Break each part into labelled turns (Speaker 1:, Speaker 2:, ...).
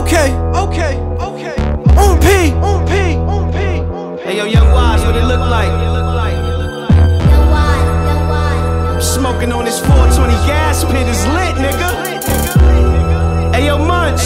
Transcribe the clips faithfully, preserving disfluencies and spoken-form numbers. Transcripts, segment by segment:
Speaker 1: Okay, okay, okay. On P, on P, on P.
Speaker 2: Hey yo, Young Wise, what it look like? Smoking on this four twenty gas pit is lit, nigga. Hey yo, Munch.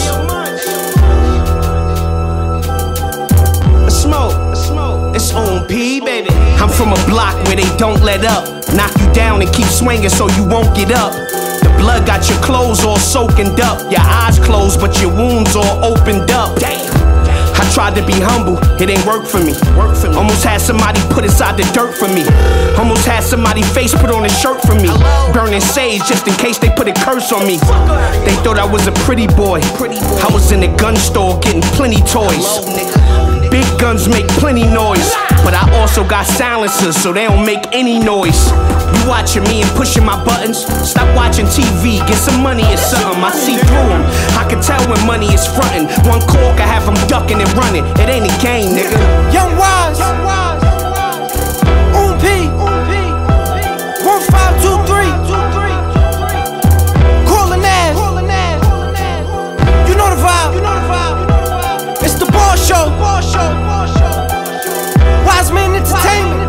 Speaker 2: A smoke, a smoke. It's on P, baby. I'm from a block where they don't let up. Knock you down and keep swinging so you won't get up. The blood got your clothes all soaking up. Your eyes closed, but your wounds all opened up. Damn. I tried to be humble, it ain't work for me. Work for me. Almost had somebody put aside the dirt for me. Almost had somebody face put on a shirt for me. Hello? Burning sage just in case they put a curse on me. They thought I was a pretty boy. Pretty boy. I was in the gun store getting plenty toys. Hello, big guns make plenty noise, but I also got silencers so they don't make any noise. You watching me and pushing my buttons? Stop watching T V, get some money or something. I see through them, I can tell when money is frontin'. One call can have them ducking and running. It ain't a game, nigga.
Speaker 1: Young Wise, on P, one five two three. Callin' ass, you know the vibe. It's the Ball Show. Wise Man Entertainment.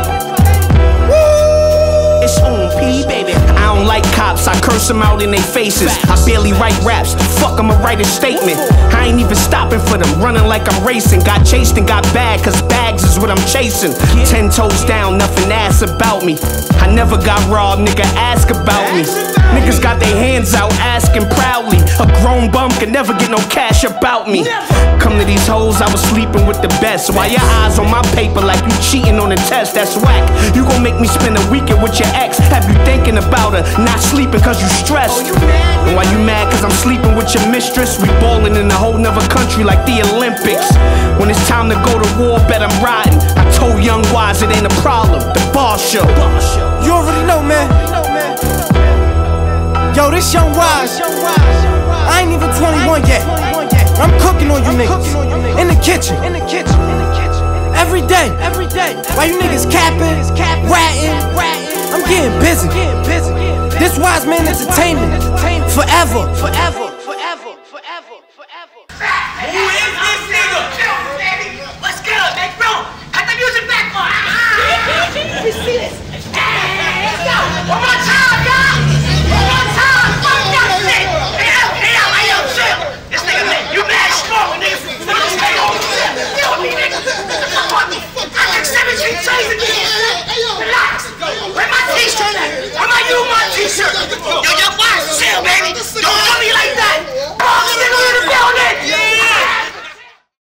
Speaker 2: It's on P, baby. I don't like cops, I curse them out in their faces. I barely write raps, fuck I'ma write a statement. I ain't even stopping for them, running like I'm racing. Got chased and got bagged, cause bags is what I'm chasing. Ten toes down, nothing ass about me. I never got robbed, nigga, ask about me. Niggas got their hands out, asking proudly. A grown bum can never get no cash about me. Come to these hoes, I was sleeping with the best. Why your eyes on my paper like you cheating on a test? That's whack. You gon' make me spend a weekend with your ex. Have you thinking about her, not sleeping cause you stressed? And why you mad cause I'm sleeping with your mistress? We ballin' in a whole nother country like the Olympics. When it's time to go to war, bet I'm riding. I told Young Wise it ain't a problem. The Ball Show.
Speaker 1: You already know, man. Yo, this Young Wise. I ain't even twenty-one yet. I'm cooking on you niggas in the kitchen. Every day. Why you niggas capping, ratting? I'm getting busy. This Wise Man Entertainment. Forever.
Speaker 3: Who is this nigga?